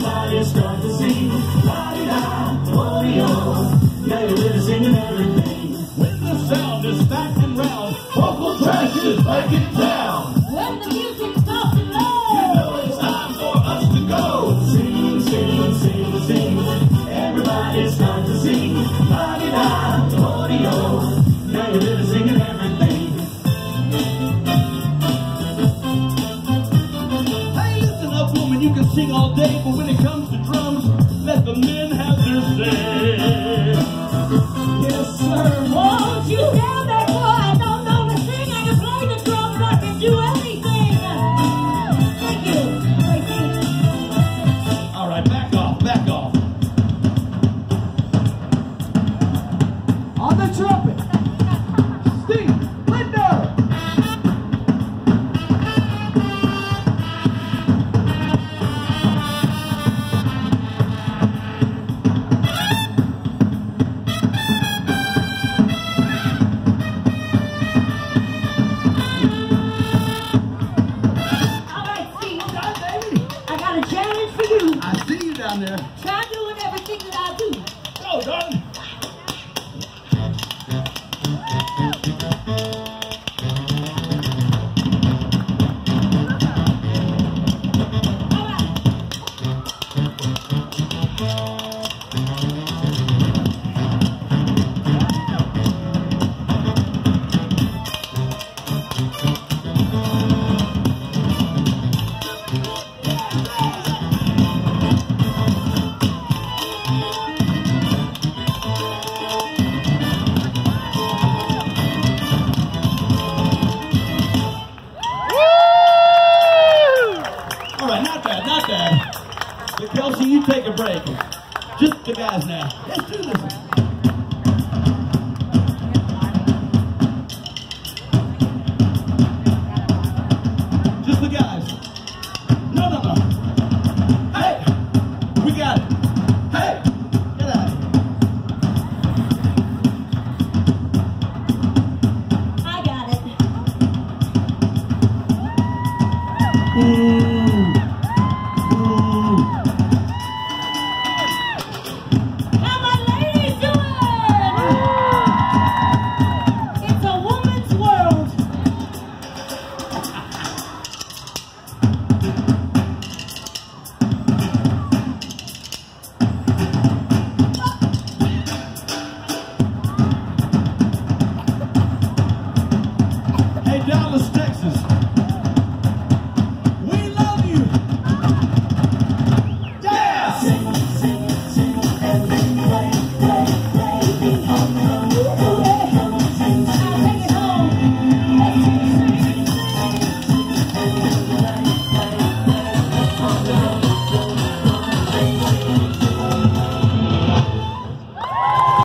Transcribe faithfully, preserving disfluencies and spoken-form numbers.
Everybody start to sing, la-di-da, oh-yo. Now you're really singing everything. When the sound is back and round, vocal trash is back in town. When the music stops and low, you know it's time for us to go. Sing, sing, sing, sing. Everybody start to sing, la-di-da, oh-yo. Now you're really singing everything. Hey, listen up, woman, you can sing all day, but when it comes to drums, let the men have their say. Yes, sir. won't you tell that boy I don't know to sing? I can play the drums, I can do anything. Thank you. Thank you. All right, back off, back off. On the trumpet, Steve Linder. I see you down there. Try doing everything that I do. Go, darling. All right, not bad, not bad. But Kelsey, you take a break. Just the guys now. Let's do this.